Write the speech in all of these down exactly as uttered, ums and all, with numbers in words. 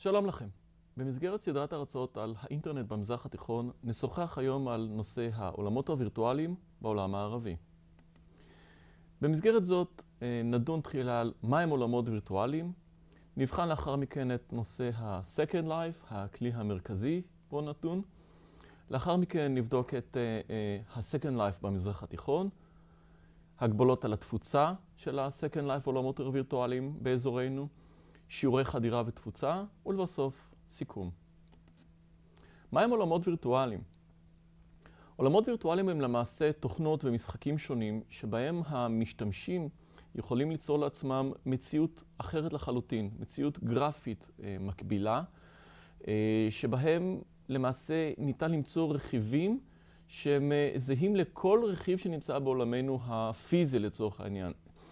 שלום לכם. במסגרת סדרת הרצאות על האינטרנט במזרח התיכון, נשוחח היום על נושא העולמות הווירטואליים בעולם הערבי. במסגרת זאת נדון תחילה על מהם עולמות וירטואליים, נבחן לאחר מכן את נושא ה-Second Life, הכלי המרכזי בו נדון. לאחר מכן נבדוק את ה-Second Life במזרח התיכון, הגבלות על התפוצה של ה-Second Life עולמות וירטואליים באזורנו, שיעורי חדירה ותפוצה, ולבסוף סיכום. מהם עולמות וירטואליים? עולמות וירטואליים הם למעשה תוכנות ומשחקים שונים שבהם המשתמשים יכולים ליצור לעצמם מציאות אחרת לחלוטין, מציאות גרפית אה, מקבילה, אה, שבהם למעשה ניתן למצוא רכיבים שהם זהים לכל רכיב שנמצא בעולמנו הפיזי לצורך העניין.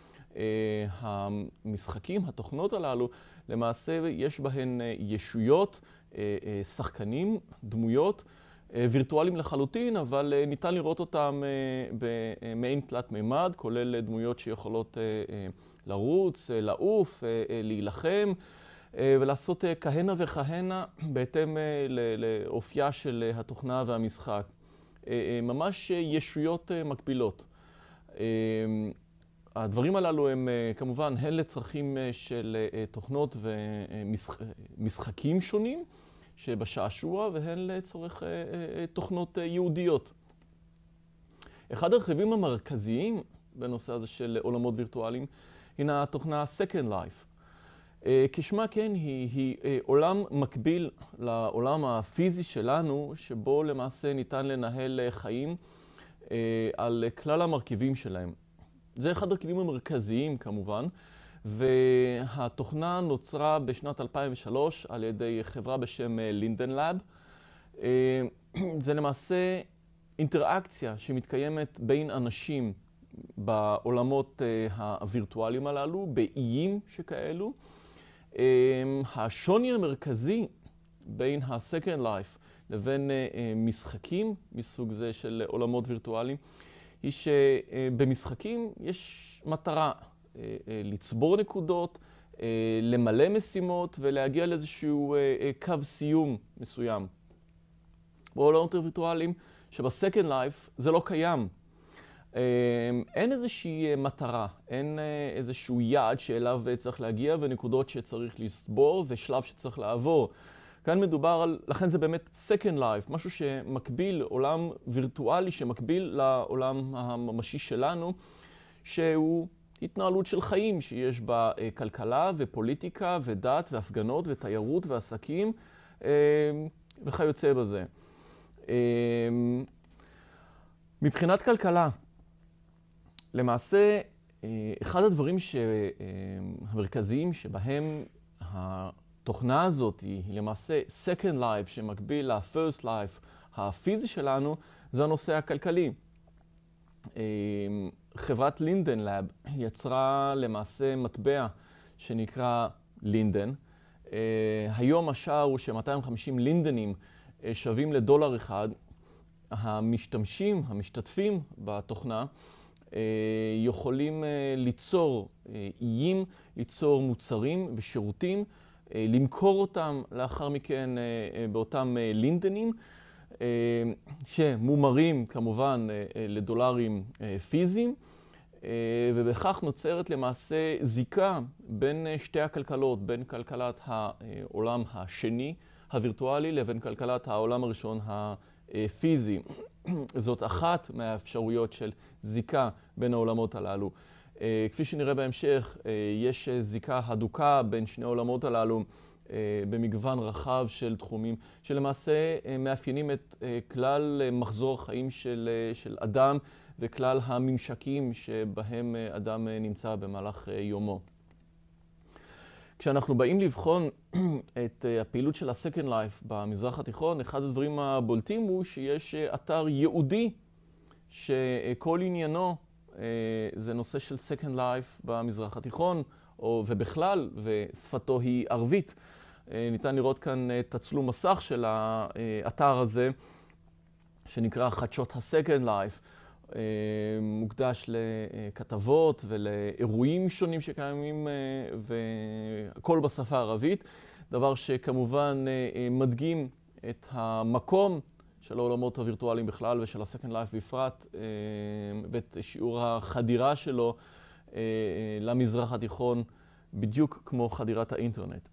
המשחקים, התוכנות הללו, למעשה יש בהן ישויות, שחקנים, דמויות, וירטואליים לחלוטין, אבל ניתן לראות אותם במעין תלת מימד, כולל דמויות שיכולות לרוץ, לעוף, להילחם, ולעשות כהנה וכהנה בהתאם לאופייה של התוכנה והמשחק. ממש ישויות מקבילות. הדברים הללו הם כמובן הן לצרכים של תוכנות ומשחקים שונים שבשעשוע והן לצורך תוכנות ייעודיות. אחד הרכיבים המרכזיים בנושא הזה של עולמות וירטואליים הינה התוכנה Second Life. כשמה כן היא, היא עולם מקביל לעולם הפיזי שלנו, שבו למעשה ניתן לנהל חיים על כלל המרכיבים שלהם. זה אחד הרכיבים המרכזיים כמובן, והתוכנה נוצרה בשנת אלפיים ושלוש על ידי חברה בשם לינדן לאב. זה למעשה אינטראקציה שמתקיימת בין אנשים בעולמות הווירטואליים הללו, באיים שכאלו. השוני המרכזי בין ה-Second Life לבין משחקים מסוג זה של עולמות וירטואליים, היא שבמשחקים יש מטרה לצבור נקודות, למלא משימות ולהגיע לאיזשהו קו סיום מסוים. בעולמות וירטואליים שב-Second Life זה לא קיים. אין איזושהי מטרה, אין איזשהו יעד שאליו צריך להגיע ונקודות שצריך לסבור ושלב שצריך לעבור. כאן מדובר על, לכן זה באמת Second Life, משהו שמקביל, עולם וירטואלי שמקביל לעולם הממשי שלנו, שהוא התנהלות של חיים שיש בה כלכלה ופוליטיקה ודת והפגנות ותיירות ועסקים וכיוצא בזה. מבחינת כלכלה, למעשה, אחד הדברים המרכזיים שבהם התוכנה הזאת היא למעשה Second Life שמקביל ל-First Life הפיזי שלנו, זה הנושא הכלכלי. חברת לינדן לאב יצרה למעשה מטבע שנקרא לינדן. היום השער הוא ש-מאתיים וחמישים לינדנים שווים לדולר אחד. המשתמשים, המשתתפים בתוכנה, יכולים ליצור איים, ליצור מוצרים ושירותים, למכור אותם לאחר מכן באותם לינדנים, שמומרים כמובן לדולרים פיזיים, ובכך נוצרת למעשה זיקה בין שתי הכלכלות, בין כלכלת העולם השני הווירטואלי לבין כלכלת העולם הראשון הפיזי. זאת אחת מהאפשרויות של זיקה בין העולמות הללו. כפי שנראה בהמשך, יש זיקה הדוקה בין שני העולמות הללו במגוון רחב של תחומים, שלמעשה מאפיינים את כלל מחזור החיים של, של אדם וכלל הממשקים שבהם אדם נמצא במהלך יומו. כשאנחנו באים לבחון את הפעילות של ה-Second Life במזרח התיכון, אחד הדברים הבולטים הוא שיש אתר ייעודי שכל עניינו זה נושא של Second Life במזרח התיכון, ובכלל, ושפתו היא ערבית. ניתן לראות כאן תצלום מסך של האתר הזה, שנקרא חדשות ה-Second Life. מוקדש לכתבות ולאירועים שונים שקיימים, והכל בשפה הערבית. דבר שכמובן מדגים את המקום של העולמות הווירטואליים בכלל ושל ה-Second Life בפרט, ואת שיעור החדירה שלו למזרח התיכון, בדיוק כמו חדירת האינטרנט.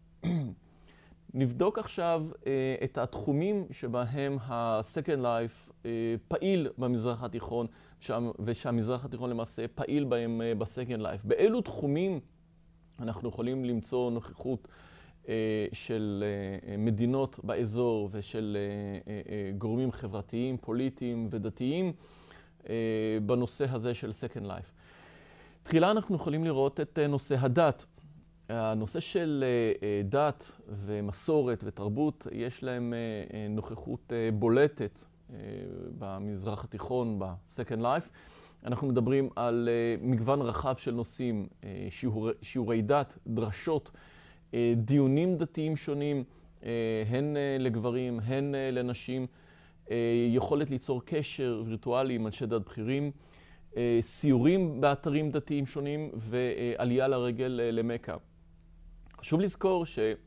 נבדוק עכשיו את התחומים שבהם ה-Second Life פעיל במזרח התיכון, ושהמזרח התיכון למעשה פעיל בהם ב-Second Life. באילו תחומים אנחנו יכולים למצוא נוכחות של מדינות באזור ושל גורמים חברתיים, פוליטיים ודתיים בנושא הזה של Second Life. תחילה אנחנו יכולים לראות את נושא הדת. הנושא של דת ומסורת ותרבות, יש להם נוכחות בולטת במזרח התיכון, ב-Second Life. אנחנו מדברים על מגוון רחב של נושאים, שיעורי, שיעורי דת, דרשות, דיונים דתיים שונים, הן לגברים, הן לנשים, יכולת ליצור קשר וירטואלי עם אנשי דת בכירים, סיורים באתרים דתיים שונים ועלייה לרגל למכה. חשוב לזכור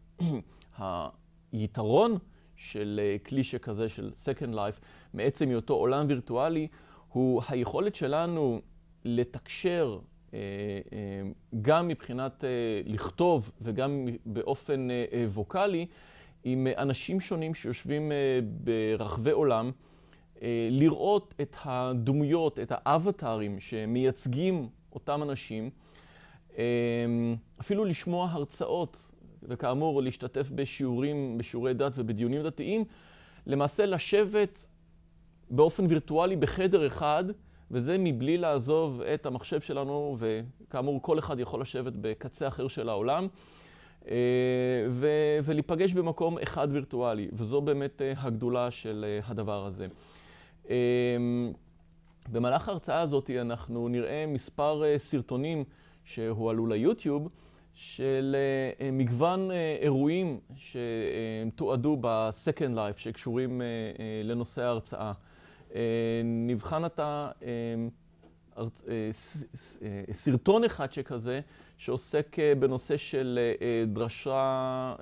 שהיתרון של כלי שכזה של Second Life, מעצם היותו עולם וירטואלי, הוא היכולת שלנו לתקשר גם מבחינת לכתוב וגם באופן ווקלי עם אנשים שונים שיושבים ברחבי עולם, לראות את הדמויות, את האבטרים שמייצגים אותם אנשים, אפילו לשמוע הרצאות, וכאמור להשתתף בשיעורים, בשיעורי דת ובדיונים דתיים, למעשה לשבת באופן וירטואלי בחדר אחד, וזה מבלי לעזוב את המחשב שלנו, וכאמור כל אחד יכול לשבת בקצה אחר של העולם, ו- ולהיפגש במקום אחד וירטואלי, וזו באמת הגדולה של הדבר הזה. במהלך ההרצאה הזאת אנחנו נראה מספר סרטונים שהועלו ליוטיוב, של מגוון אירועים שתועדו ב-Second Life שקשורים לנושא ההרצאה. נבחן את סרטון אחד שכזה, שעוסק בנושא של דרשה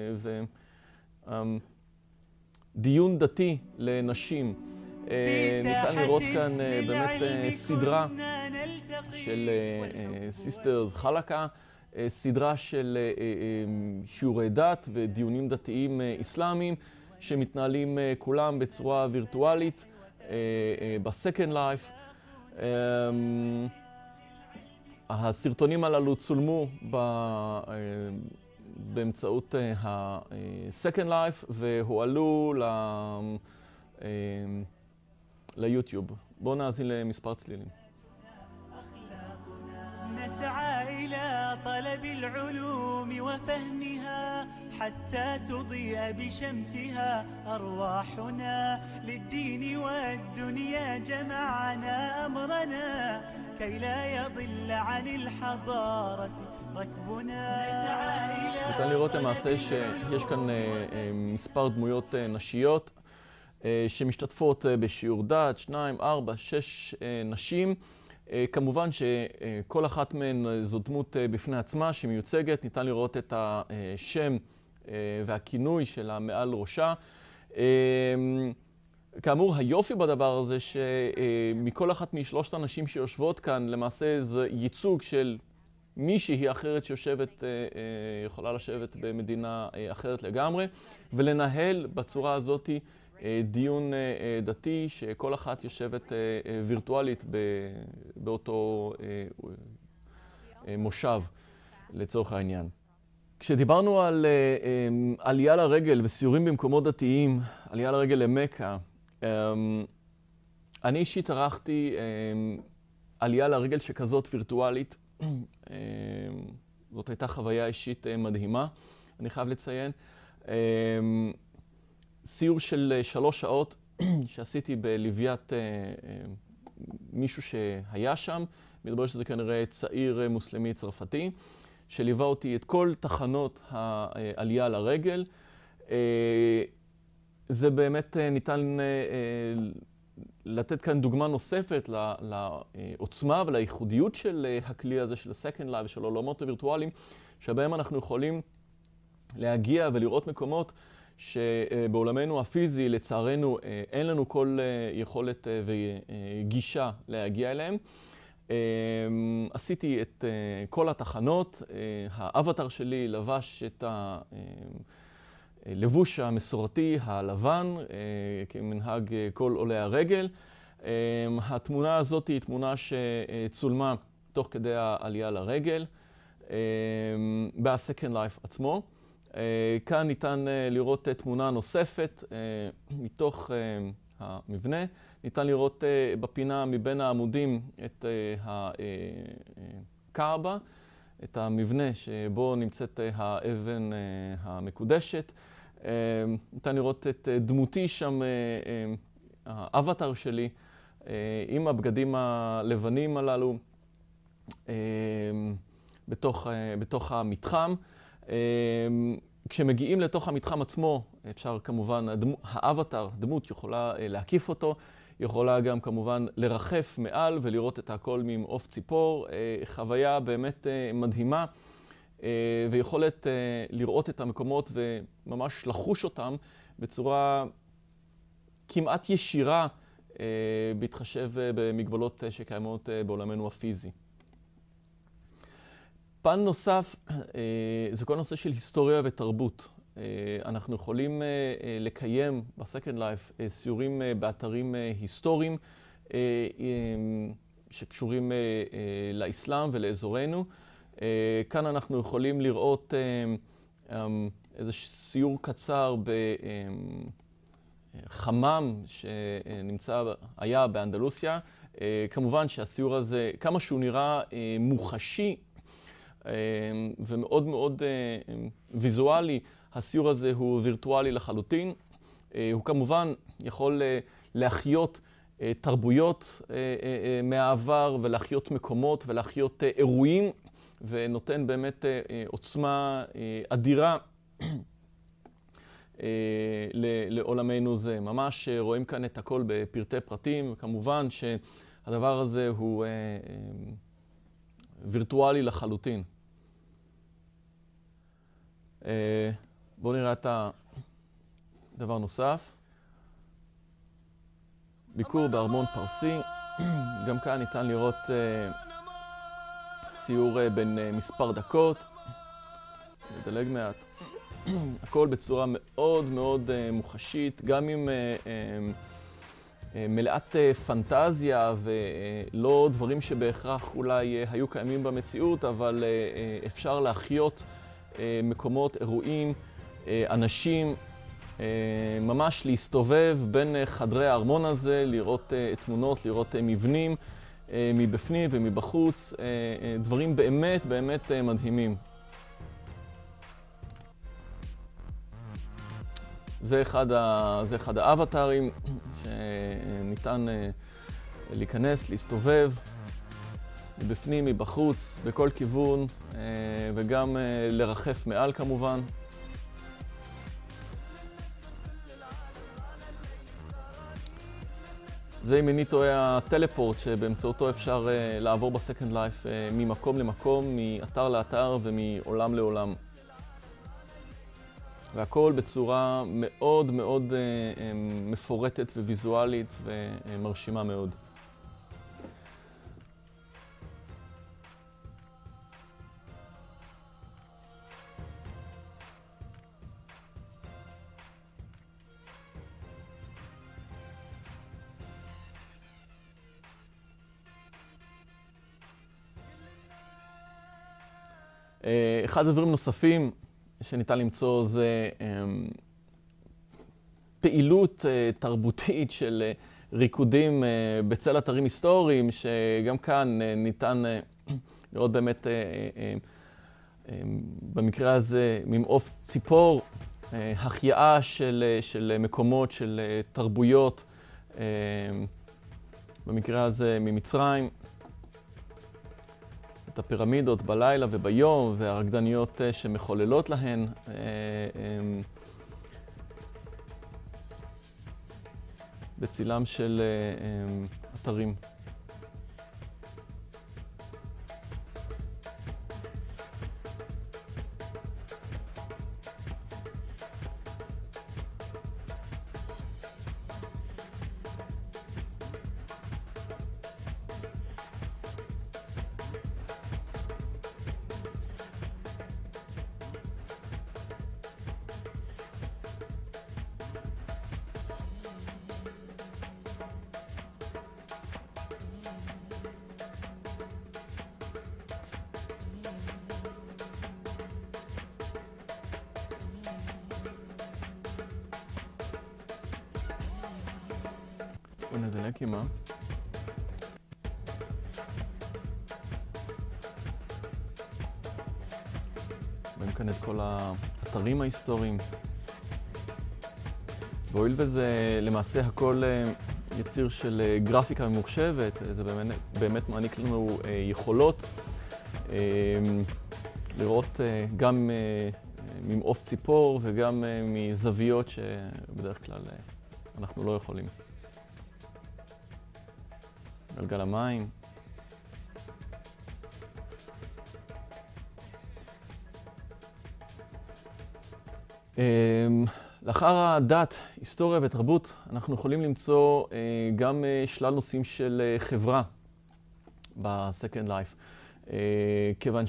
ודיון דתי לנשים. ניתן לראות כאן באמת סדרה של סיסטרס חלקה, סדרה של שיעורי דת ודיונים דתיים אסלאמיים שמתנהלים כולם בצורה וירטואלית ב-Second Life. הסרטונים הללו צולמו באמצעות ה-Second Life והועלו ליוטיוב. בואו נאזין למספר צלילים. نسعى إلى طلب العلوم وفهمها حتى تضيء بشمسها أرواحنا للدين والدنيا جمعنا أمرنا كي لا يضل عن الحضارة ركبنا. ניתן לראות למעשה שיש כאן מספר דמויות נשיות שמשתתפות בשיעור דת, שניים, ארבע, שש נשים. כמובן שכל אחת מהן זו דמות בפני עצמה שמיוצגת, ניתן לראות את השם והכינוי שלה מעל ראשה. כאמור, היופי בדבר הזה שמכל אחת משלושת הנשים שיושבות כאן, למעשה זה ייצוג של מישהי אחרת שיושבת, יכולה לשבת במדינה אחרת לגמרי, ולנהל בצורה הזאת דיון דתי שכל אחת יושבת וירטואלית באותו מושב לצורך העניין. כשדיברנו על עלייה לרגל וסיורים במקומות דתיים, עלייה לרגל למכה, אני אישית ערכתי עלייה לרגל שכזאת וירטואלית. זאת הייתה חוויה אישית מדהימה, אני חייב לציין. סיור של שלוש שעות שעשיתי בלוויית מישהו שהיה שם, מדבר שזה כנראה צעיר מוסלמי צרפתי, שליווה אותי את כל תחנות העלייה לרגל. זה באמת ניתן לתת כאן דוגמה נוספת לעוצמה ולייחודיות של הכלי הזה של Second Life ושל עולמות הווירטואליים, שבהם אנחנו יכולים להגיע ולראות מקומות שבעולמנו הפיזי, לצערנו, אין לנו כל יכולת וגישה להגיע אליהם. עשיתי את כל התחנות, האבטר שלי לבש את הלבוש המסורתי הלבן, כמנהג כל עולי הרגל. התמונה הזאת היא תמונה שצולמה תוך כדי העלייה לרגל, ב-Second Life עצמו. כאן ניתן לראות תמונה נוספת מתוך המבנה. ניתן לראות בפינה מבין העמודים את הקעבה, את המבנה שבו נמצאת האבן המקודשת. ניתן לראות את דמותי שם, האבטר שלי, עם הבגדים הלבנים הללו, בתוך, בתוך המתחם. כשמגיעים לתוך המתחם עצמו, אפשר כמובן, האבטר, דמות יכולה להקיף אותו, יכולה גם כמובן לרחף מעל ולראות את הכל ממעוף ציפור. חוויה באמת מדהימה, ויכולת לראות את המקומות וממש לחוש אותם בצורה כמעט ישירה, בהתחשב במגבלות שקיימות בעולמנו הפיזי. פן נוסף, זה כל נושא של היסטוריה ותרבות. אנחנו יכולים לקיים ב-Second Life סיורים באתרים היסטוריים שקשורים לאסלאם ולאזורנו. כאן אנחנו יכולים לראות איזה סיור קצר בחמם שנמצא, היה באנדלוסיה. כמובן שהסיור הזה, כמה שהוא נראה מוחשי, ומאוד מאוד ויזואלי, הסיור הזה הוא וירטואלי לחלוטין. הוא כמובן יכול להחיות תרבויות מהעבר ולהחיות מקומות ולהחיות אירועים, ונותן באמת עוצמה אדירה לעולמנו זה. ממש רואים כאן את הכל בפרטי פרטים, וכמובן שהדבר הזה הוא וירטואלי לחלוטין. בואו נראה את הדבר נוסף. ביקור בארמון פרסי. גם כאן ניתן לראות סיור בין מספר דקות. נדלג מעט. הכל בצורה מאוד מאוד מוחשית, גם עם מלאת פנטזיה ולא דברים שבהכרח אולי היו קיימים במציאות, אבל אפשר להחיות מקומות, אירועים, אנשים, ממש להסתובב בין חדרי הארמון הזה, לראות תמונות, לראות מבנים מבפנים ומבחוץ, דברים באמת באמת מדהימים. זה אחד, ה... זה אחד האבטרים שניתן להיכנס, להסתובב מבפנים, מבחוץ, בכל כיוון, וגם לרחף מעל כמובן. זה אם איני טועה הטלפורט שבאמצעותו אפשר לעבור ב-Second Life ממקום למקום, מאתר לאתר ומעולם לעולם. והכל בצורה מאוד מאוד מפורטת וויזואלית ומרשימה מאוד. אחד הדברים נוספים שניתן למצוא זה פעילות תרבותית של ריקודים בצל אתרים היסטוריים, שגם כאן ניתן לראות באמת במקרה הזה ממעוף ציפור, החייאה של, של מקומות, של תרבויות, במקרה הזה ממצרים. את הפירמידות בלילה וביום, והרקדניות שמחוללות להן. בצילם של אתרים. ונדלק עימה. רואים כאן את כל האתרים ההיסטוריים. והואיל וזה למעשה הכל יציר של גרפיקה ממוחשבת, זה באמת, באמת מעניק לנו יכולות לראות גם ממעוף ציפור וגם מזוויות שבדרך כלל אנחנו לא יכולים. גלגל המים. לאחר הדת, היסטוריה ותרבות, אנחנו יכולים למצוא גם שלל נושאים של חברה ב-Second Life. כיוון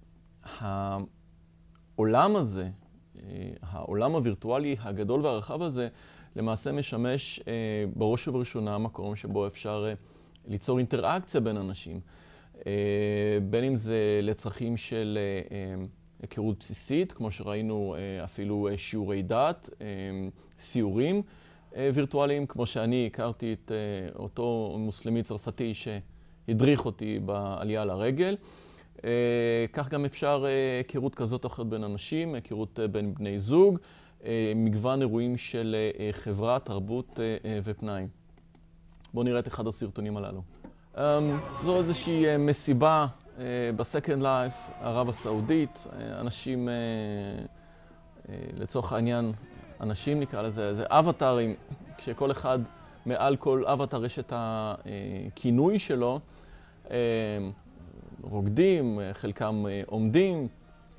שהעולם הזה, העולם הווירטואלי הגדול והרחב הזה, למעשה משמש בראש ובראשונה מקום שבו אפשר ליצור אינטראקציה בין אנשים. בין אם זה לצרכים של היכרות בסיסית, כמו שראינו אפילו שיעורי דת, סיורים וירטואליים, כמו שאני הכרתי את אותו מוסלמי צרפתי שהדריך אותי בעלייה לרגל. כך גם אפשר היכרות כזאת או אחרת בין אנשים, היכרות בין בני זוג, מגוון אירועים של חברה, תרבות ופנאי. בואו נראה את אחד הסרטונים הללו. זו איזושהי מסיבה ב-Second Life, ערב הסעודית. אנשים, לצורך העניין, אנשים נקרא לזה, זה אבטרים, כשכל אחד, מעל כל אבטר יש את הכינוי שלו, רוקדים, חלקם עומדים.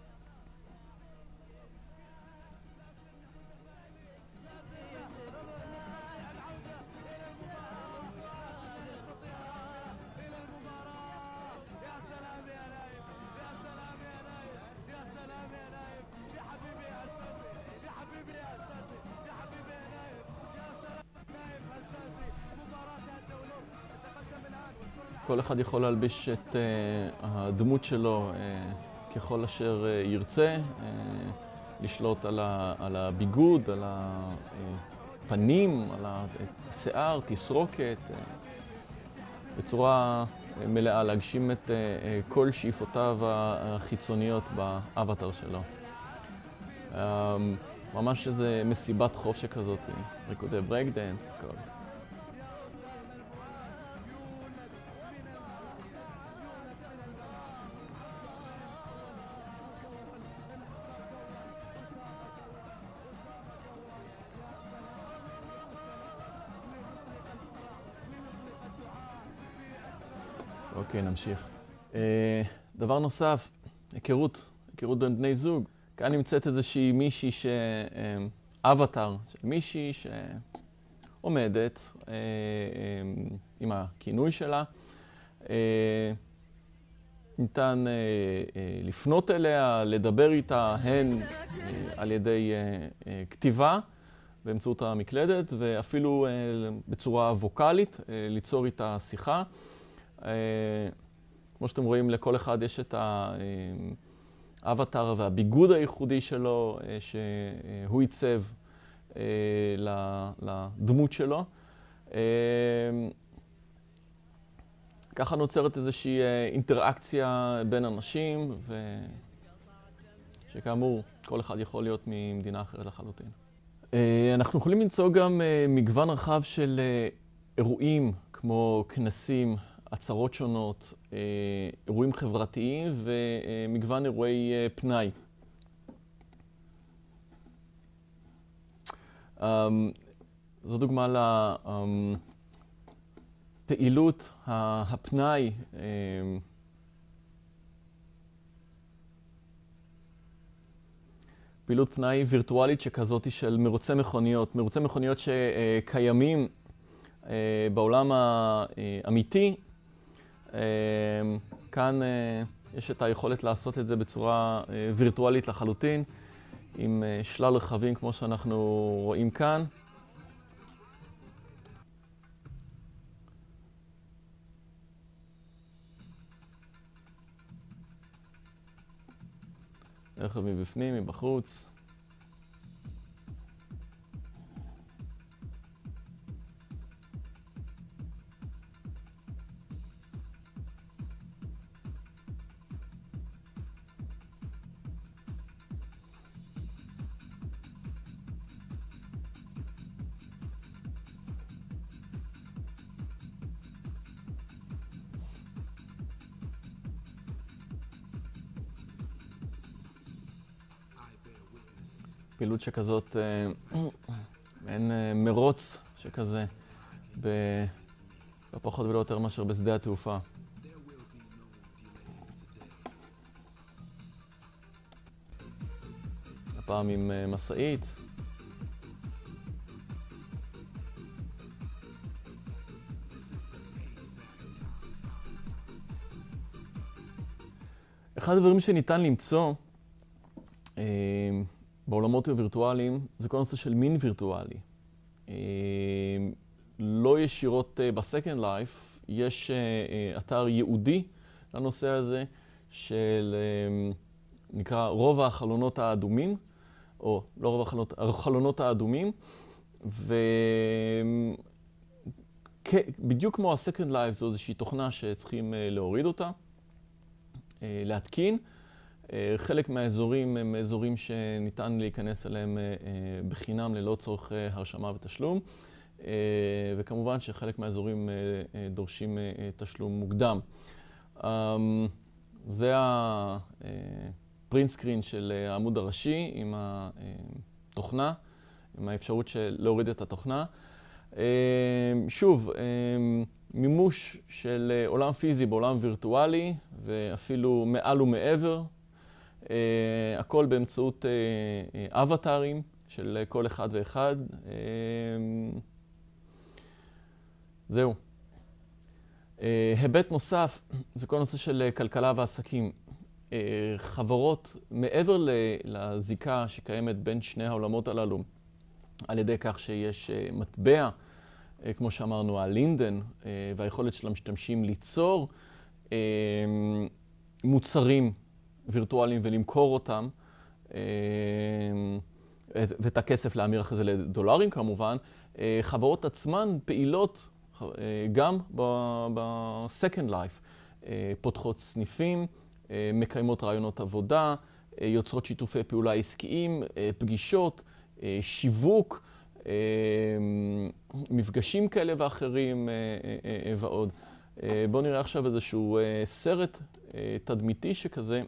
כל אחד יכול להלביש את uh, הדמות שלו uh, ככל אשר uh, ירצה, uh, לשלוט על, ה, על הביגוד, על הפנים, על השיער, תסרוקת, uh, בצורה uh, מלאה, להגשים את uh, uh, כל שאיפותיו החיצוניות באבטר שלו. Um, ממש איזה מסיבת חופש כזאת, ריקודי ברייק דנס, הכל. אוקיי, נמשיך. דבר נוסף, היכרות, היכרות בין בני זוג. כאן נמצאת איזושהי מישהי ש... אבטר של מישהי שעומדת עם הכינוי שלה. ניתן לפנות אליה, לדבר איתה, הן על ידי כתיבה באמצעות המקלדת, ואפילו בצורה ווקלית, ליצור איתה שיחה. כמו שאתם רואים, לכל אחד יש את האבטר והביגוד הייחודי שלו שהוא ייצב לדמות שלו. ככה נוצרת איזושהי אינטראקציה בין אנשים, שכאמור, כל אחד יכול להיות ממדינה אחרת לחלוטין. אנחנו יכולים למצוא גם מגוון רחב של אירועים כמו כנסים, עצרות שונות, אירועים חברתיים ומגוון אירועי פנאי. זו דוגמה לפעילות הפנאי. פעילות פנאי וירטואלית שכזאת של מרוצי מכוניות. מרוצי מכוניות שקיימים בעולם האמיתי. כאן יש את היכולת לעשות את זה בצורה וירטואלית לחלוטין, עם שלל רכבים כמו שאנחנו רואים כאן. רכב מבפנים, מבחוץ. פעילות שכזאת, אין מרוץ שכזה, בפחות ולא יותר מאשר בשדה התעופה. הפעם עם מסעית. אחד הדברים שניתן למצוא אה, בעולמות הווירטואליים זה כל הנושא של מין וירטואלי. אה, לא ישירות אה, בסקנד לייף, יש אה, אתר ייעודי לנושא הזה של אה, נקרא רוב החלונות האדומים, או לא רוב החלונות, החלונות האדומים, ובדיוק כמו הסקנד לייף זו איזושהי תוכנה שצריכים אה, להוריד אותה. להתקין. חלק מהאזורים הם אזורים שניתן להיכנס אליהם בחינם ללא צורך הרשמה ותשלום, וכמובן שחלק מהאזורים דורשים תשלום מוקדם. זה הפרינט סקרין של העמוד הראשי עם התוכנה, עם האפשרות של להוריד את התוכנה. שוב, מימוש של עולם פיזי בעולם וירטואלי, ואפילו מעל ומעבר, הכל באמצעות אבטרים של כל אחד ואחד. זהו. היבט נוסף זה כל נושא של כלכלה ועסקים. חברות, מעבר לזיקה שקיימת בין שני העולמות הללו, על ידי כך שיש מטבע, כמו שאמרנו, הלינדן, והיכולת של המשתמשים ליצור מוצרים וירטואליים ולמכור אותם, ואת הכסף להמיר אחרי זה לדולרים כמובן, חברות עצמן פעילות גם ב-Second Life, פותחות סניפים, מקיימות רעיונות עבודה, יוצרות שיתופי פעולה עסקיים, פגישות, שיווק, מפגשים כאלה ואחרים ועוד. בואו נראה עכשיו איזשהו סרט תדמיתי שכזה,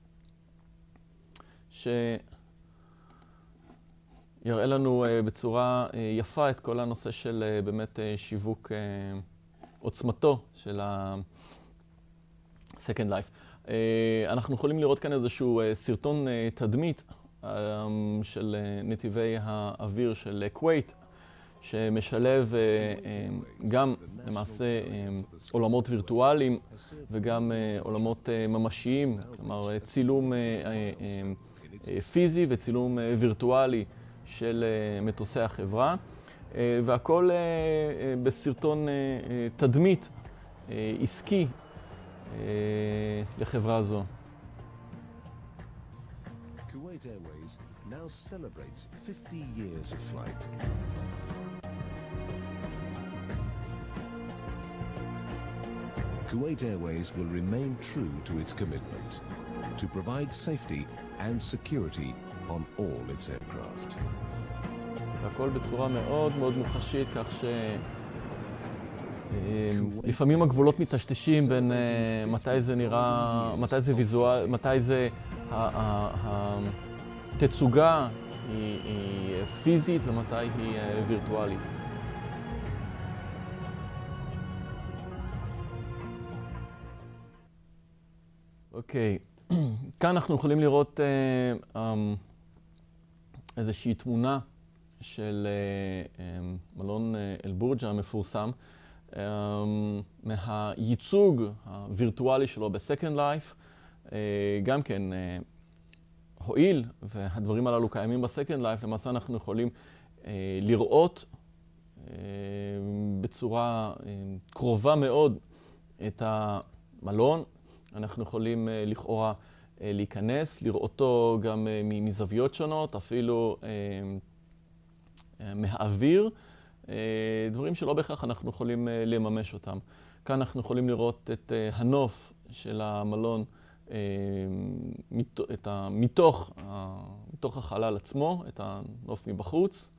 שיראה לנו בצורה יפה את כל הנושא של באמת שיווק עוצמתו של ה-Second Life. אנחנו יכולים לראות כאן איזשהו סרטון תדמית של נתיבי האוויר של כווית, שמשלב גם למעשה עולמות וירטואליים וגם עולמות ממשיים, כלומר צילום פיזי וצילום וירטואלי של מטוסי החברה, והכל בסרטון תדמית עסקי לחברה זו. Kuwait Airways now celebrates fifty years of flight. Kuwait Airways will remain true to its commitment to provide safety and security on all its aircraft. הכל בצורה מאוד מאוד מוחשית, כך ש לפעמים הגבולות מטשטשים בין מתי זה נראה, מתי זה ויזואל, מתי זה התצוגה היא פיזית ומתי היא וירטואלית. אוקיי, כאן אנחנו יכולים לראות איזושהי תמונה של מלון אל-בורג' המפורסם, מהייצוג הווירטואלי שלו בסקנד לייף. גם כן, הועיל, והדברים הללו קיימים בסקנד לייף, למעשה אנחנו יכולים לראות בצורה קרובה מאוד את המלון. אנחנו יכולים לכאורה להיכנס, לראותו גם מזוויות שונות, אפילו מהאוויר, דברים שלא בהכרח אנחנו יכולים לממש אותם. כאן אנחנו יכולים לראות את הנוף של המלון את ה, מתוך, מתוך החלל עצמו, את הנוף מבחוץ.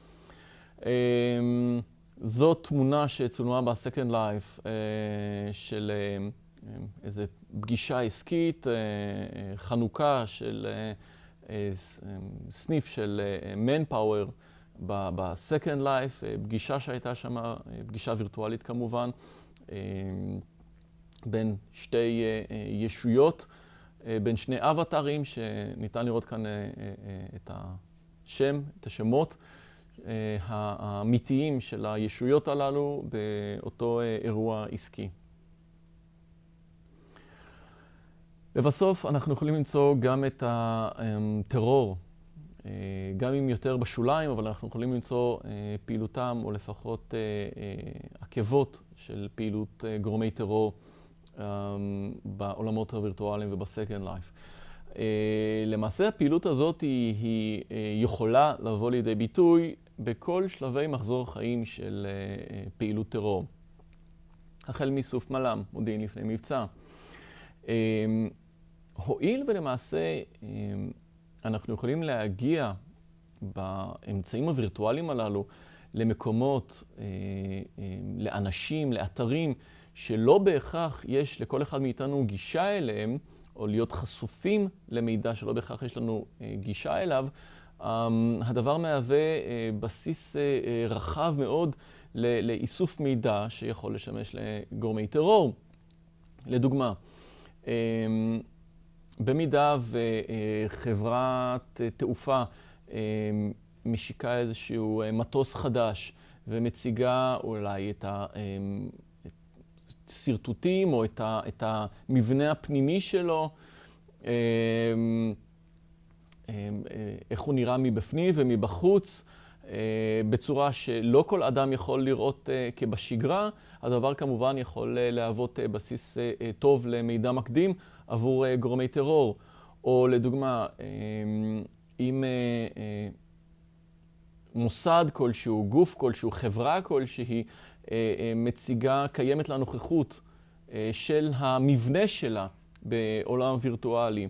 זו תמונה שצולמה בסקנד לייף של איזו פגישה עסקית, חנוכה של סניף של Manpower ב-Second Life, פגישה שהייתה שם, פגישה וירטואלית כמובן, בין שתי ישויות, בין שני אבטרים, שניתן לראות כאן את השם, את השמות האמיתיים של הישויות הללו באותו אירוע עסקי. לבסוף, אנחנו יכולים למצוא גם את הטרור, גם אם יותר בשוליים, אבל אנחנו יכולים למצוא פעילותם, או לפחות עקבות של פעילות גורמי טרור בעולמות הווירטואליים ובסקנד לייף. למעשה, הפעילות הזאת היא, היא יכולה לבוא לידי ביטוי בכל שלבי מחזור החיים של פעילות טרור. החל מאיסוף מל"מ, מודיעין לפני מבצע. הואיל ולמעשה אנחנו יכולים להגיע באמצעים הווירטואליים הללו למקומות, לאנשים, לאתרים, שלא בהכרח יש לכל אחד מאיתנו גישה אליהם, או להיות חשופים למידע שלא בהכרח יש לנו גישה אליו, הדבר מהווה בסיס רחב מאוד לאיסוף מידע שיכול לשמש לגורמי טרור. לדוגמה, במידה וחברת תעופה משיקה איזשהו מטוס חדש ומציגה אולי את הסרטוטים או את המבנה הפנימי שלו, איך הוא נראה מבפנים ומבחוץ, בצורה שלא כל אדם יכול לראות כבשגרה, הדבר כמובן יכול להוות בסיס טוב למידע מקדים עבור גורמי טרור. או לדוגמה, אם מוסד כלשהו, גוף כלשהו, חברה כלשהי, מציגה, קיימת לה נוכחות של המבנה שלה בעולם וירטואלי,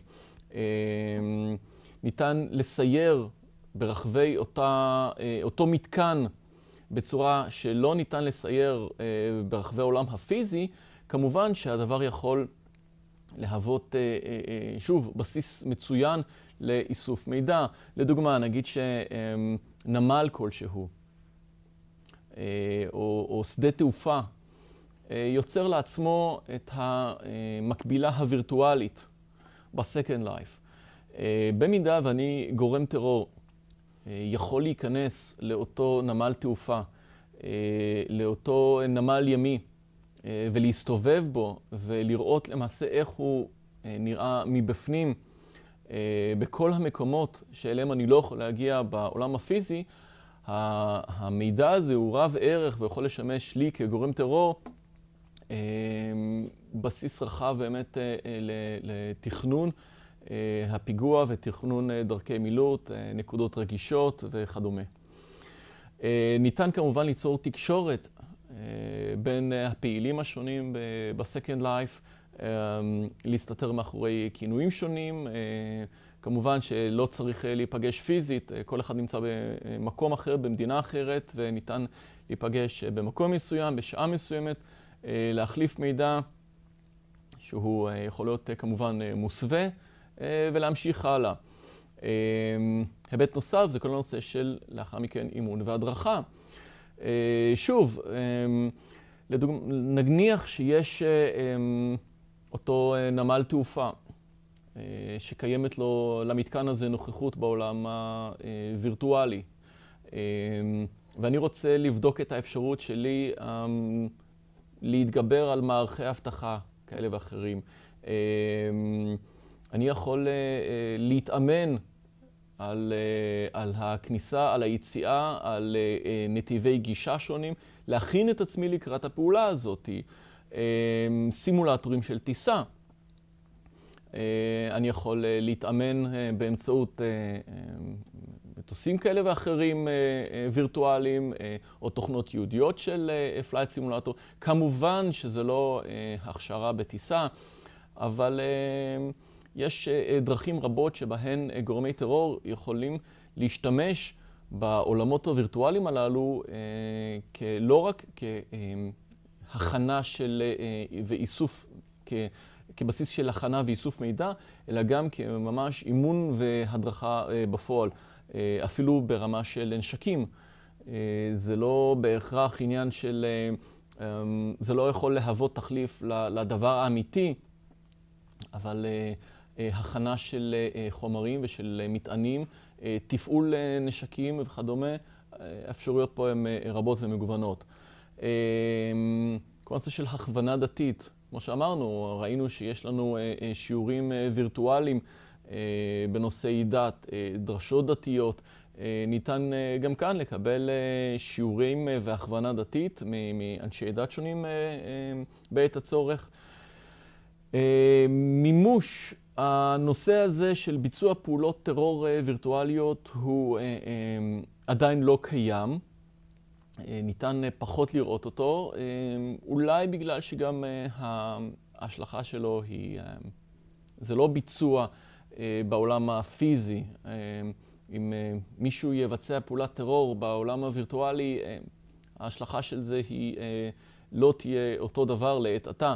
ניתן לסייר ברחבי אותה, אותו מתקן בצורה שלא ניתן לסייר ברחבי העולם הפיזי, כמובן שהדבר יכול להוות, שוב, בסיס מצוין לאיסוף מידע. לדוגמה, נגיד שנמל כלשהו, או, או שדה תעופה, יוצר לעצמו את המקבילה הווירטואלית בסקנד לייף. במידה ואני גורם טרור, יכול להיכנס לאותו נמל תעופה, לאותו נמל ימי, ולהסתובב בו ולראות למעשה איך הוא נראה מבפנים בכל המקומות שאליהם אני לא יכול להגיע בעולם הפיזי, המידע הזה הוא רב ערך ויכול לשמש לי כגורם טרור בסיס רחב באמת לתכנון הפיגוע ותכנון דרכי מילוט, נקודות רגישות וכדומה. ניתן כמובן ליצור תקשורת בין הפעילים השונים בסקנד לייף, להסתתר מאחורי כינויים שונים. כמובן שלא צריך להיפגש פיזית, כל אחד נמצא במקום אחר, במדינה אחרת, וניתן להיפגש במקום מסוים, בשעה מסוימת, להחליף מידע שהוא יכול להיות כמובן מוסווה, ולהמשיך הלאה. היבט נוסף זה כל הנושא של לאחר מכן אימון והדרכה. שוב, נניח שיש אותו נמל תעופה שקיימת לו למתקן הזה נוכחות בעולם הווירטואלי, ואני רוצה לבדוק את האפשרות שלי להתגבר על מערכי אבטחה כאלה ואחרים. אני יכול להתאמן על, על הכניסה, על היציאה, על נתיבי גישה שונים, להכין את עצמי לקראת הפעולה הזאת. סימולטורים של טיסה. אני יכול להתאמן באמצעות מטוסים כאלה ואחרים וירטואליים, או תוכנות ייעודיות של פלייט סימולטור. כמובן שזה לא הכשרה בטיסה, אבל יש דרכים רבות שבהן גורמי טרור יכולים להשתמש בעולמות הווירטואליים הללו לא רק כהכנה של ואיסוף כבסיס של הכנה ואיסוף מידע, אלא גם כממש אימון והדרכה בפועל, אפילו ברמה של נשקים. זה לא בהכרח עניין של, זה לא יכול להוות תחליף לדבר האמיתי, אבל הכנה של חומרים ושל מטענים, תפעול נשקים וכדומה, האפשרויות פה הן רבות ומגוונות. כל נושא של הכוונה דתית, כמו שאמרנו, ראינו שיש לנו שיעורים וירטואליים בנושאי דת, דרשות דתיות. ניתן גם כאן לקבל שיעורים והכוונה דתית מאנשי דת שונים בעת הצורך. מימוש הנושא הזה של ביצוע פעולות טרור וירטואליות הוא עדיין לא קיים. ניתן פחות לראות אותו, אולי בגלל שגם ההשלכה שלו היא, זה לא ביצוע בעולם הפיזי. אם מישהו יבצע פעולת טרור בעולם הווירטואלי, ההשלכה של זה היא לא תהיה אותו דבר לעת עתה.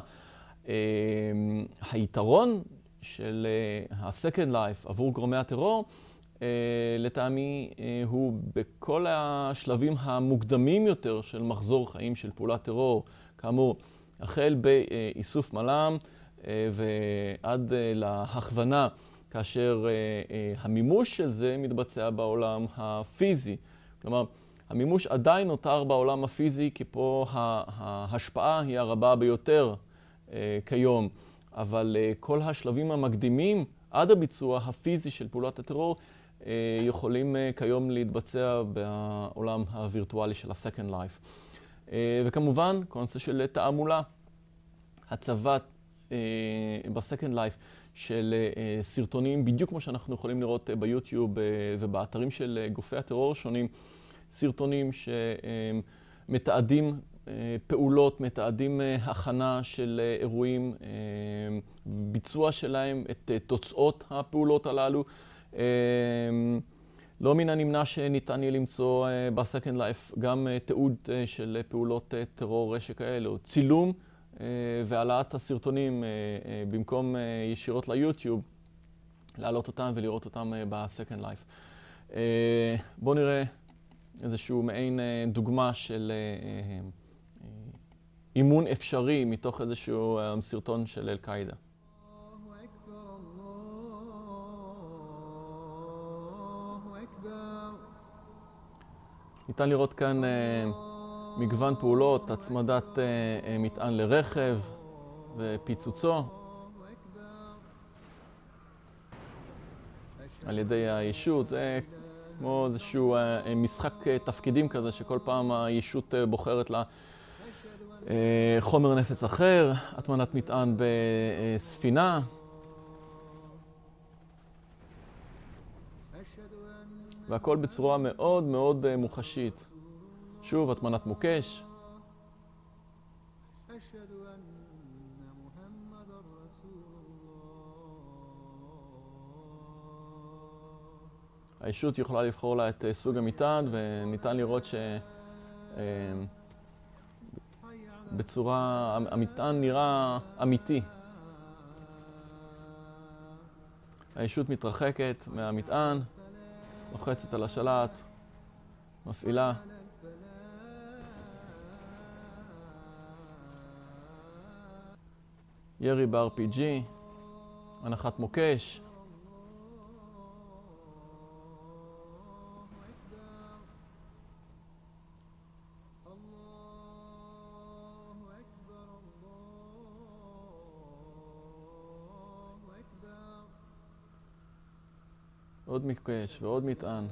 היתרון של ה-Second Life עבור גורמי הטרור, לטעמי הוא בכל השלבים המוקדמים יותר של מחזור חיים של פעולת טרור, כאמור, החל באיסוף מל"מ ועד להכוונה, כאשר המימוש של זה מתבצע בעולם הפיזי. כלומר, המימוש עדיין נותר בעולם הפיזי, כי פה ההשפעה היא הרבה ביותר כיום, אבל כל השלבים המקדימים עד הביצוע הפיזי של פעולת הטרור יכולים כיום להתבצע בעולם הווירטואלי של ה-Second Life. וכמובן, כל נושא של תעמולה, הצבת ב-Second Life של סרטונים, בדיוק כמו שאנחנו יכולים לראות ביוטיוב ובאתרים של גופי הטרור שונים, סרטונים שמתעדים פעולות, מתעדים הכנה של אירועים, ביצוע שלהם, את תוצאות הפעולות הללו. לא מן הנמנע שניתן יהיה למצוא ב-Second Life גם תיעוד של פעולות טרור שכאלו, צילום והעלאת הסרטונים במקום ישירות ליוטיוב, להעלות אותם ולראות אותם ב-Second Life. בואו נראה איזשהו מעין דוגמה של אימון אפשרי מתוך איזשהו סרטון של אל-קאעידה. ניתן לראות כאן מגוון פעולות, הצמדת מטען לרכב ופיצוצו על ידי הישות. זה כמו איזשהו משחק תפקידים כזה, שכל פעם הישות בוחרת לה חומר נפץ אחר, הטמנת מטען בספינה. והכל בצורה מאוד מאוד מוחשית. שוב, הטמנת מוקש. הישות יכולה לבחור לה את סוג המטען, וניתן לראות ש... בצורה, המטען נראה אמיתי. הישות מתרחקת מהמטען, לוחצת על השלט, מפעילה. ירי ב-אר פי ג'י, הנחת מוקש. עוד מוקש ועוד מטען.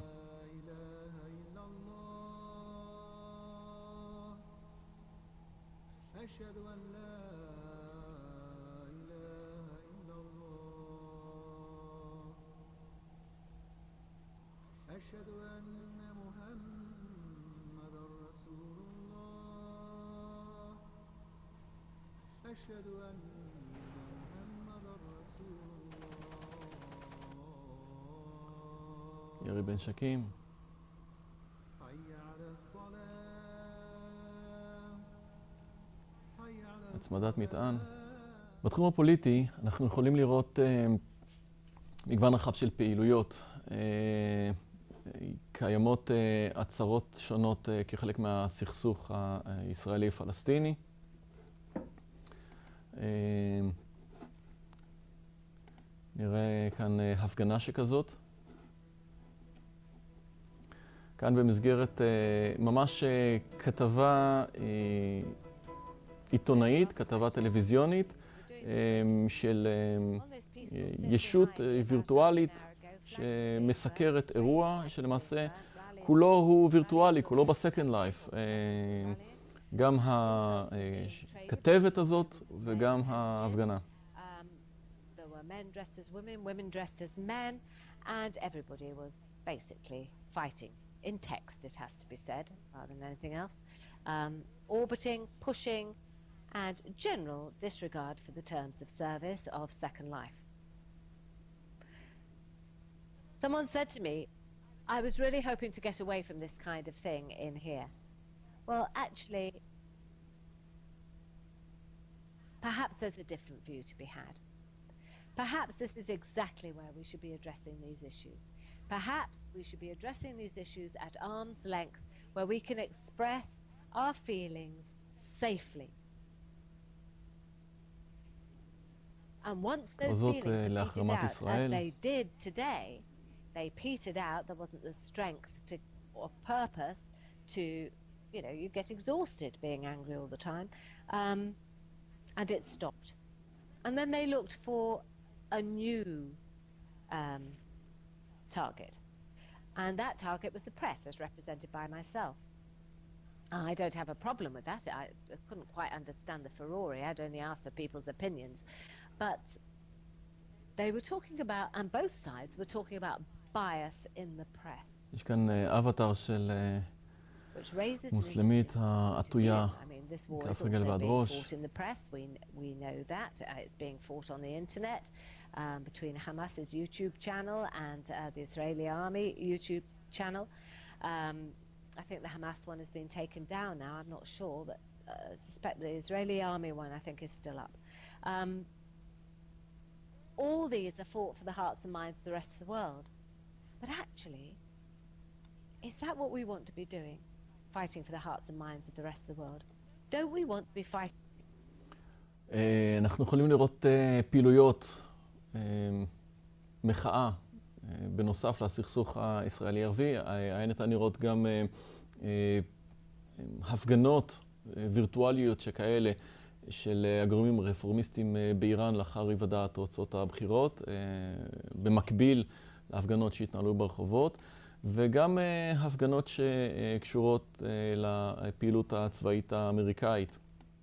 ירי בנשקים. הצמדת מטען. בתחום הפוליטי אנחנו יכולים לראות uh, מגוון רחב של פעילויות. Uh, קיימות uh, עצרות שונות uh, כחלק מהסכסוך הישראלי-פלסטיני. Uh, נראה כאן uh, הפגנה שכזאת. כאן במסגרת uh, ממש uh, כתבה uh, עיתונאית, כתבה טלוויזיונית, um, של um, ישות uh, וירטואלית שמסקרת אירוע שלמעשה כולו הוא וירטואלי, כולו בסקנד לייף. Uh, גם הכתבת הזאת וגם ההפגנה. There were men dressed as women, women dressed as men, and everybody was basically fighting. In text, it has to be said, rather than anything else. Um, orbiting, pushing, and general disregard for the terms of service of Second Life. Someone said to me, I was really hoping to get away from this kind of thing in here. Well, actually, perhaps there's a different view to be had. Perhaps this is exactly where we should be addressing these issues. Perhaps we should be addressing these issues at arm's length, where we can express our feelings safely. And once those feelings are petered out, as they did today, they petered out, there wasn't the strength to, or purpose to, you know, you get exhausted being angry all the time, um, and it stopped. And then they looked for a new um, target. And that target was the press, as represented by myself. I don't have a problem with that. I, I couldn't quite understand the furore. I'd only asked for people's opinions. But they were talking about, and both sides were talking about bias in the press. יש כאן אבטר של מוסלמית העטויה, כף רגל ועד ראש. We know that uh, it's being fought on the internet um, between Hamas's YouTube channel and uh, the Israeli army YouTube channel. Um, I think the Hamas one has been taken down now. I'm not sure, but uh, I suspect the Israeli army one I think is still up. Um, all these are fought for the hearts and minds of the rest of the world. But actually, is that what we want to be doing? Fighting for the hearts and minds of the rest of the world? Don't we want to be fighting? אנחנו יכולים לראות פעילויות, מחאה, בנוסף לסכסוך הישראלי-ערבי. היה ניתן לראות גם הפגנות וירטואליות שכאלה של הגורמים הרפורמיסטים באיראן לאחר היוודע תוצאות הבחירות, במקביל להפגנות שהתנהלו ברחובות, וגם הפגנות שקשורות לפעילות הצבאית האמריקאית.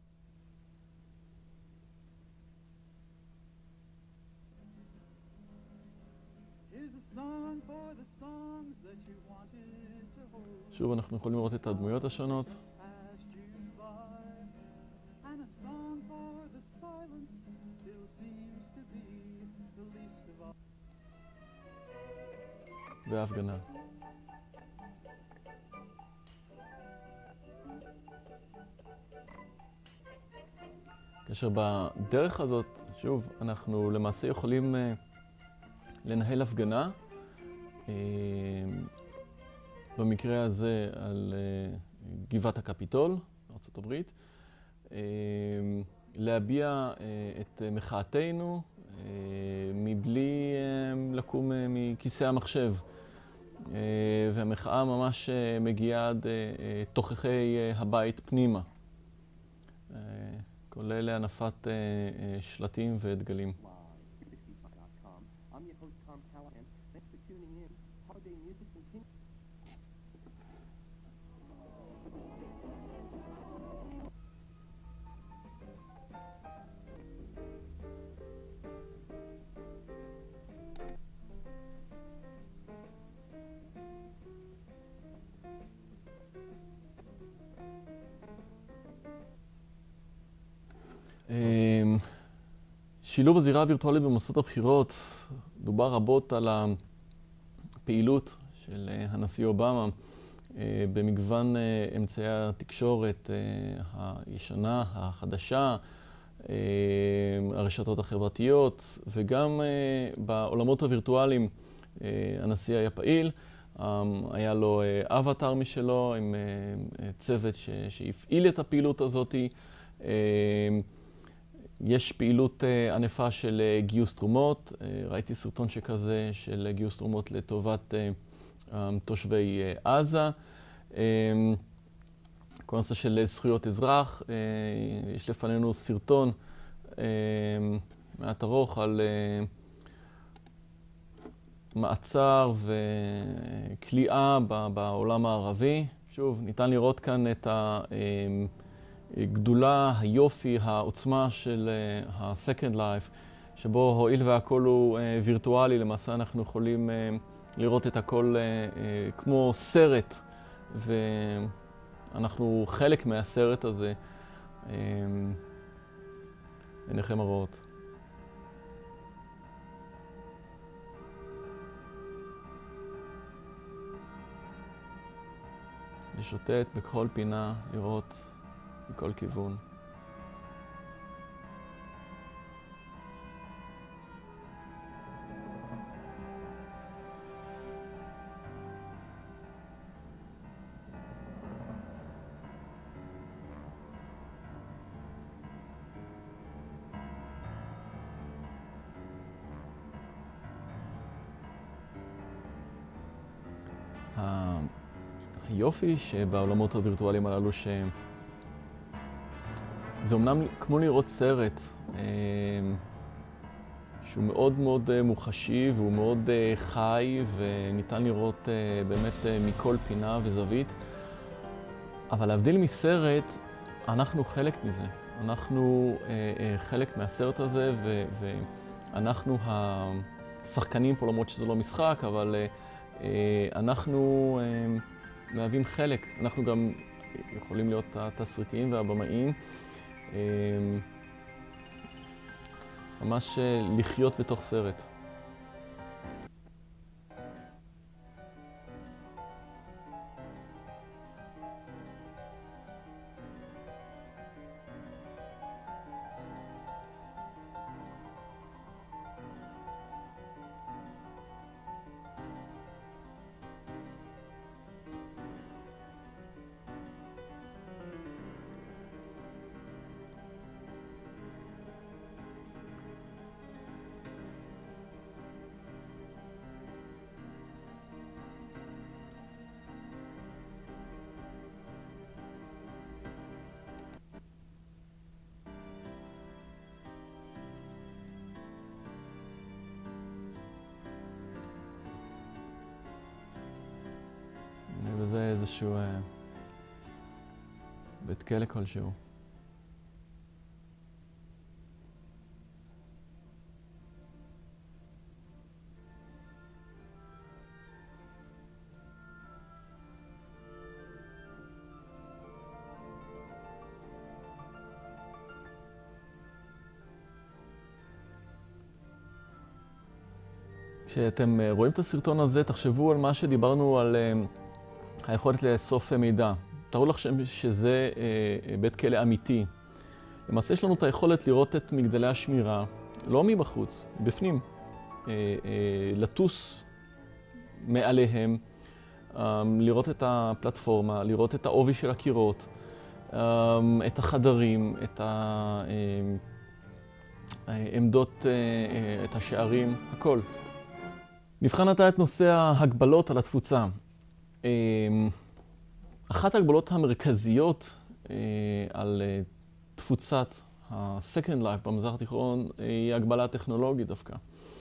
שוב אנחנו יכולים לראות את הדמויות השונות. וההפגנה. כאשר בדרך הזאת, שוב, אנחנו למעשה יכולים לנהל הפגנה, במקרה הזה על גבעת הקפיטול, ארצות הברית, להביע את מחאתנו מבלי לקום מכיסא המחשב. והמחאה ממש מגיעה עד תוככי הבית פנימה, כולל להנפת שלטים ודגלים. שילוב הזירה הווירטואלית במוסדות הבחירות, דובר רבות על הפעילות של הנשיא אובמה במגוון אמצעי התקשורת הישנה, החדשה, הרשתות החברתיות, וגם בעולמות הווירטואליים הנשיא היה פעיל. היה לו אבטר משלו עם צוות שהפעיל את הפעילות הזאת. יש פעילות ענפה של גיוס תרומות. ראיתי סרטון שכזה של גיוס תרומות לטובת תושבי עזה. כל נושא של זכויות אזרח. יש לפנינו סרטון מעט ארוך על מעצר וכליאה בעולם הערבי. שוב, ניתן לראות כאן את הגדולה, היופי, העוצמה של ה-Second Life, שבו הואיל והכל הוא וירטואלי, למעשה אנחנו יכולים לראות את הכל כמו סרט, ואנחנו חלק מהסרט הזה. עיניכם הרואות. לשוטט בכל פינה, לראות מכל כיוון. היופי שבעולמות הווירטואליים הללו שזה אומנם כמו לראות סרט שהוא מאוד מאוד מוחשי והוא מאוד חי וניתן לראות באמת מכל פינה וזווית, אבל להבדיל מסרט, אנחנו חלק מזה. אנחנו חלק מהסרט הזה ואנחנו השחקנים פה, למרות שזה לא משחק, אבל אנחנו מהווים חלק. אנחנו גם יכולים להיות התסריטאים והבמאים. ממש לחיות בתוך סרט. וזה איזשהו אה, בית כלא כלשהו. כשאתם רואים את הסרטון הזה, תחשבו על מה שדיברנו על היכולת לאסוף מידע. תראו לכם שזה בית כלא אמיתי. למעשה יש לנו את היכולת לראות את מגדלי השמירה, לא מבחוץ, בפנים. לטוס מעליהם, לראות את הפלטפורמה, לראות את העובי של הקירות, את החדרים, את העמדות, את השערים, הכל. נבחן עתה את נושא ההגבלות על התפוצה. אחת ההגבלות המרכזיות על תפוצת ה-Second Life במזרח התיכון היא הגבלה טכנולוגית דווקא.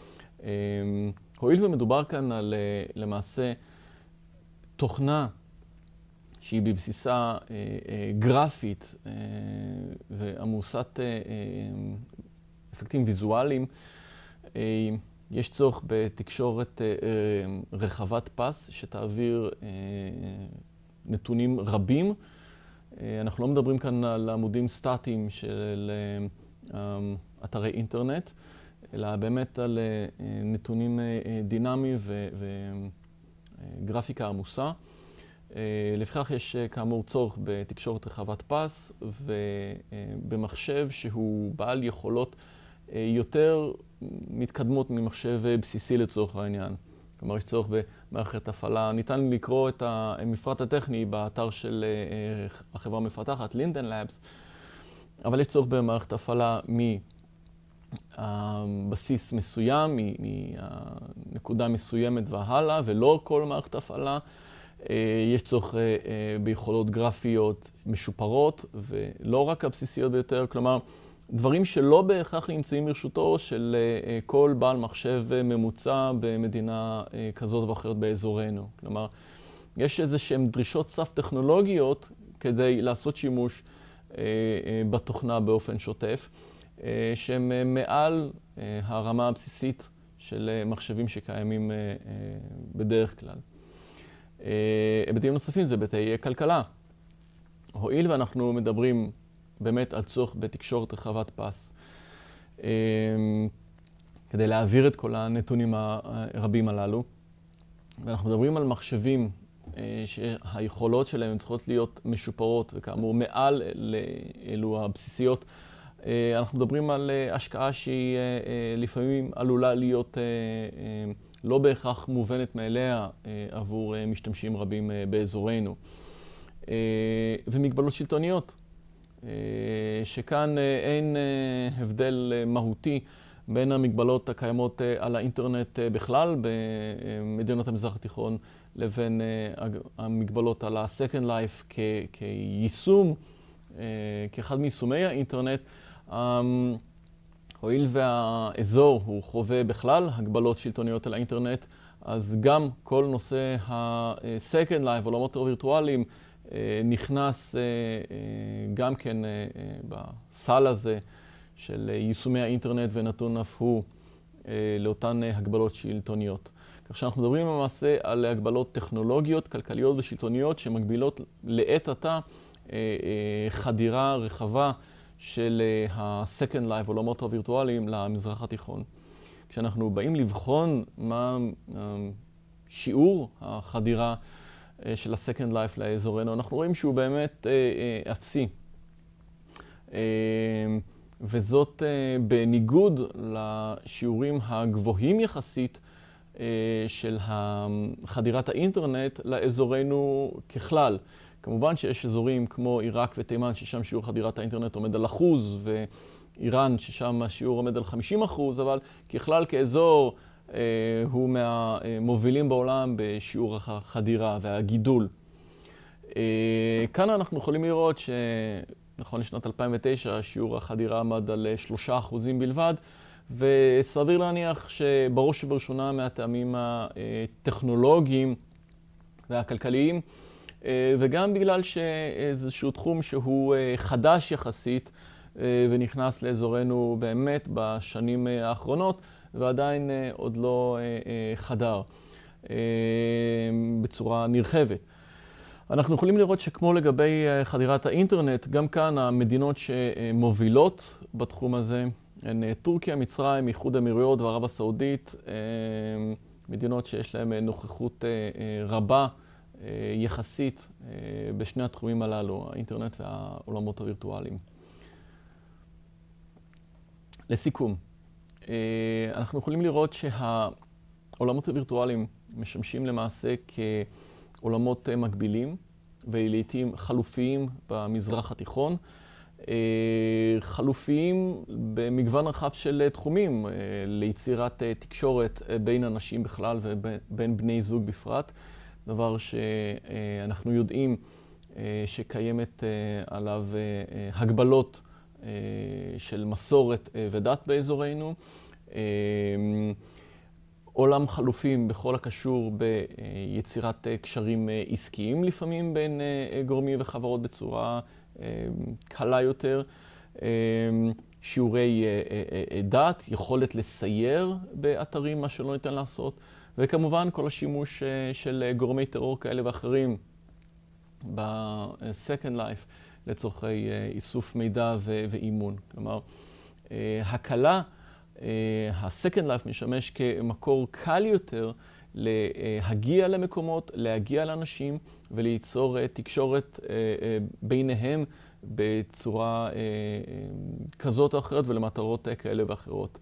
הואיל ומדובר כאן על למעשה תוכנה שהיא בבסיסה גרפית ועמוסת אפקטים ויזואליים, יש צורך בתקשורת רחבת פס שתעביר נתונים רבים. אנחנו לא מדברים כאן על עמודים סטטיים של אתרי אינטרנט, אלא באמת על נתונים דינמיים וגרפיקה עמוסה. לפיכך יש כאמור צורך בתקשורת רחבת פס ובמחשב שהוא בעל יכולות יותר מתקדמות ממחשב בסיסי לצורך העניין. כלומר, יש צורך במערכת הפעלה. ניתן לקרוא את המפרט הטכני באתר של החברה המפתחת, לינדן לאבס, אבל יש צורך במערכת הפעלה מבסיס מסוים, מנקודה מסוימת והלאה, ולא כל מערכת הפעלה. יש צורך ביכולות גרפיות משופרות, ולא רק הבסיסיות ביותר, כלומר, דברים שלא בהכרח נמצאים ברשותו של כל בעל מחשב ממוצע במדינה כזאת ואחרת באזורנו. כלומר, יש איזה שהן דרישות סף טכנולוגיות כדי לעשות שימוש בתוכנה באופן שוטף, שהן מעל הרמה הבסיסית של מחשבים שקיימים בדרך כלל. היבטים נוספים זה היבטי כלכלה. הואיל ואנחנו מדברים באמת על צורך בתקשורת רחבת פס, כדי להעביר את כל הנתונים הרבים הללו, ואנחנו מדברים על מחשבים שהיכולות שלהם צריכות להיות משופרות, וכאמור מעל לאלו הבסיסיות, אנחנו מדברים על השקעה שהיא לפעמים עלולה להיות לא בהכרח מובנת מאליה עבור משתמשים רבים באזורנו. ומגבלות שלטוניות, שכאן אין הבדל מהותי בין המגבלות הקיימות על האינטרנט בכלל במדינות המזרח התיכון לבין המגבלות על ה-Second Life כיישום, כאחד מיישומי האינטרנט. הואיל והאזור הוא חווה בכלל הגבלות שלטוניות על האינטרנט, אז גם כל נושא ה-Second Life, עולמות הווירטואליים, נכנס גם כן בסל הזה של יישומי האינטרנט ונתון אף הוא לאותן הגבלות שלטוניות. כך שאנחנו מדברים למעשה על הגבלות טכנולוגיות, כלכליות ושלטוניות שמגבילות לעת עתה חדירה רחבה של ה-Second Life, עולמות הווירטואליים, למזרח התיכון. כשאנחנו באים לבחון מה שיעור החדירה של ה-Second Life לאזורנו, אנחנו רואים שהוא באמת אפסי. וזאת בניגוד לשיעורים הגבוהים יחסית של חדירת האינטרנט לאזורנו ככלל. כמובן שיש אזורים כמו עיראק ותימן, ששם שיעור חדירת האינטרנט עומד על אחוז, ואיראן, ששם השיעור עומד על חמישים אחוז, אבל ככלל כאזור הוא מהמובילים בעולם בשיעור החדירה והגידול. כאן אנחנו יכולים לראות שנכון לשנת אלפיים ותשע שיעור החדירה עמד על שלושה אחוזים בלבד, וסביר להניח שבראש ובראשונה מהטעמים הטכנולוגיים והכלכליים, וגם בגלל שאיזשהו תחום שהוא חדש יחסית ונכנס לאזורנו באמת בשנים האחרונות, ועדיין עוד לא חדר בצורה נרחבת. אנחנו יכולים לראות שכמו לגבי חדירת האינטרנט, גם כאן המדינות שמובילות בתחום הזה הן טורקיה, מצרים, איחוד האמירויות וערב הסעודית, מדינות שיש להן נוכחות רבה יחסית בשני התחומים הללו, האינטרנט והעולמות הווירטואליים. לסיכום, אנחנו יכולים לראות שהעולמות הווירטואליים משמשים למעשה כעולמות מקבילים ולעיתים חלופיים במזרח התיכון, חלופיים במגוון רחב של תחומים ליצירת תקשורת בין אנשים בכלל ובין בני זוג בפרט, דבר שאנחנו יודעים שקיימת עליו הגבלות של מסורת ודת באזורנו, עולם חלופים בכל הקשור ביצירת קשרים עסקיים לפעמים בין גורמים וחברות בצורה קלה יותר, שיעורי דת, יכולת לסייר באתרים, מה שלא ניתן לעשות, וכמובן כל השימוש של גורמי טרור כאלה ואחרים ב-Second Life לצורכי איסוף מידע ואימון. כלומר, הקלה, ה-Second Life משמש כמקור קל יותר להגיע למקומות, להגיע לאנשים וליצור תקשורת ביניהם בצורה כזאת או אחרת ולמטרות כאלה ואחרות.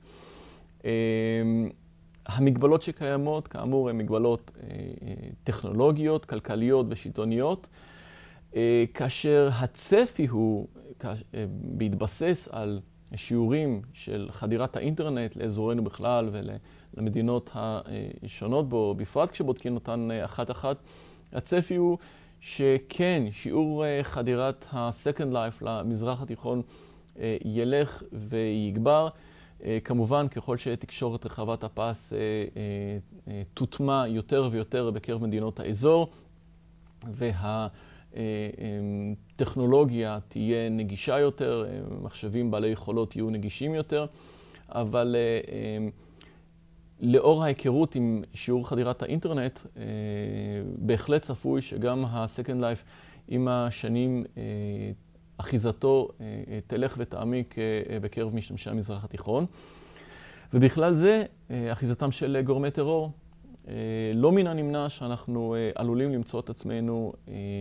המגבלות שקיימות, כאמור, הן מגבלות טכנולוגיות, כלכליות ושלטוניות, כאשר הצפי הוא בהתבסס על שיעורים של חדירת האינטרנט לאזורנו בכלל ולמדינות השונות בו, בפרט כשבודקים אותן אחת-אחת, הצפי הוא שכן, שיעור חדירת ה-Second Life למזרח התיכון ילך ויגבר. כמובן, ככל שתקשורת רחבת הפס תוטמע יותר ויותר בקרב מדינות האזור, והטכנולוגיה תהיה נגישה יותר, מחשבים בעלי יכולות יהיו נגישים יותר, אבל לאור ההיכרות עם שיעור חדירת האינטרנט, בהחלט צפוי שגם ה-Second Life עם השנים אחיזתו תלך ותעמיק בקרב משתמשי המזרח התיכון. ובכלל זה, אחיזתם של גורמי טרור. לא מן הנמנע שאנחנו עלולים למצוא את עצמנו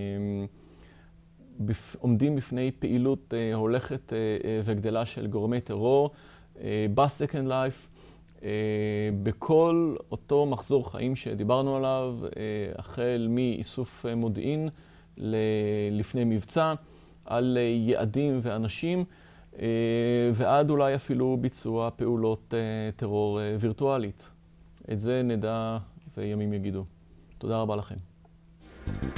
עומדים בפני פעילות הולכת וגדלה של גורמי טרור ב-Second Life, בכל אותו מחזור חיים שדיברנו עליו, החל מאיסוף מודיעין לפני מבצע, על יעדים ואנשים, ועד אולי אפילו ביצוע פעולות טרור וירטואלית. את זה נדע וימים יגידו. תודה רבה לכם.